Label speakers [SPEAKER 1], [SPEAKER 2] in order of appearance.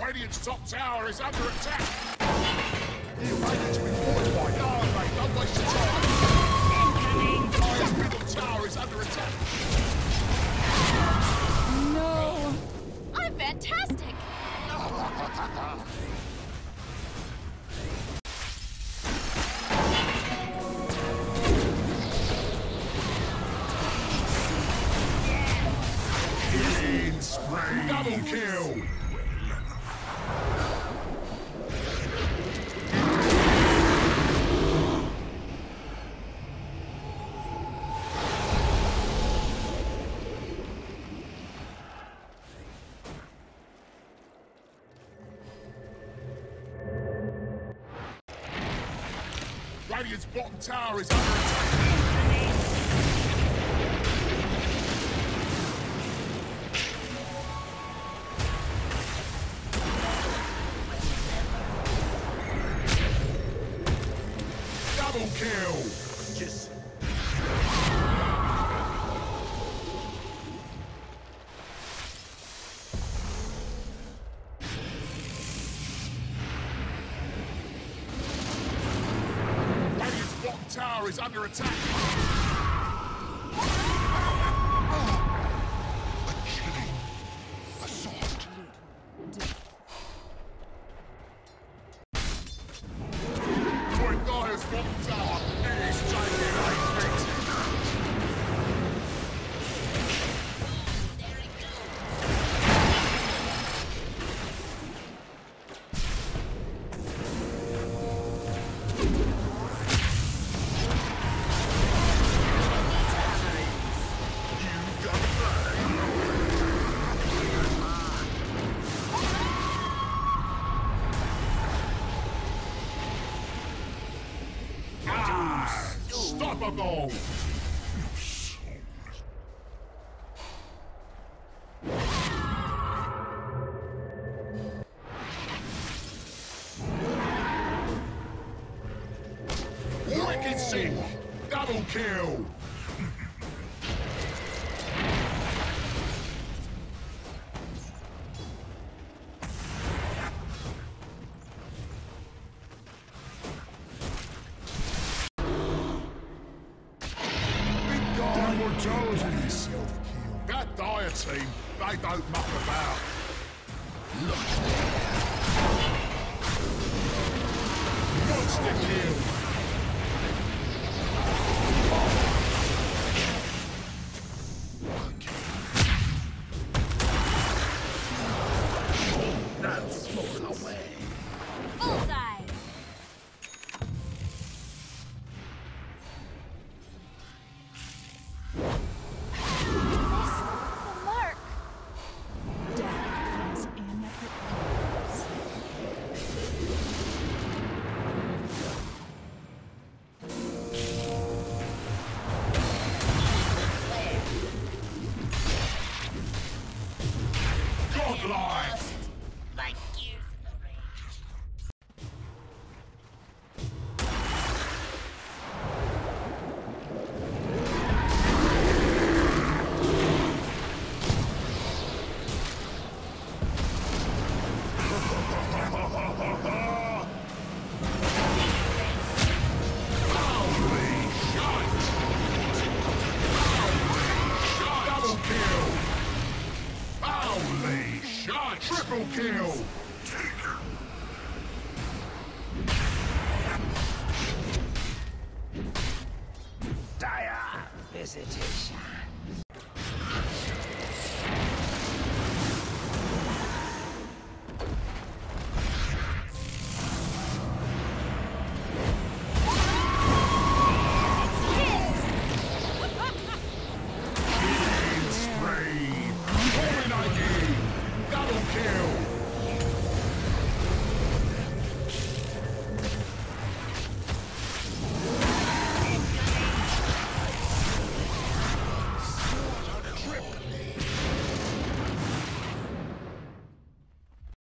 [SPEAKER 1] Radiant's top tower is under attack. You Radiant's been fortified. No, mate, don't waste your time. Incoming. Dire's middle tower is under attack.
[SPEAKER 2] No. I'm fantastic.
[SPEAKER 1] Killing spree. Double kill. Radiant's bottom tower is under attack. Double kill. Just. Tower is under attack. A killing assault. Point Dire's bottom tower is taking a hit. Unstoppable! Wicked sick! Double kill! That Dire team, they don't muck about. Look there. Monster kill. That's fallen away.
[SPEAKER 2] Bullseye.
[SPEAKER 3] Like you.
[SPEAKER 1] Triple kill!
[SPEAKER 3] Dire visitation.